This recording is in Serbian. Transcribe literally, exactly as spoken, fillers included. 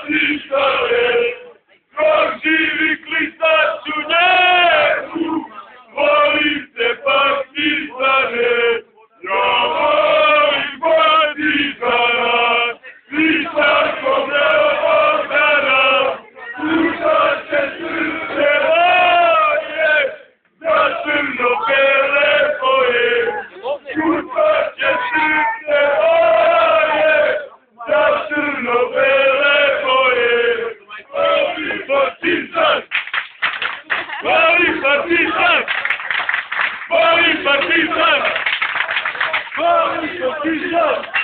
partizane, proživi klisač u njebu, volite partizane, ja volim partizana, klisačkom neodana, slušat će srce moje, za crno-bele boje, slušat će srce moje, za crno-bele boje. Partizan! Voli partizan! Voli partizan! Voli partizan!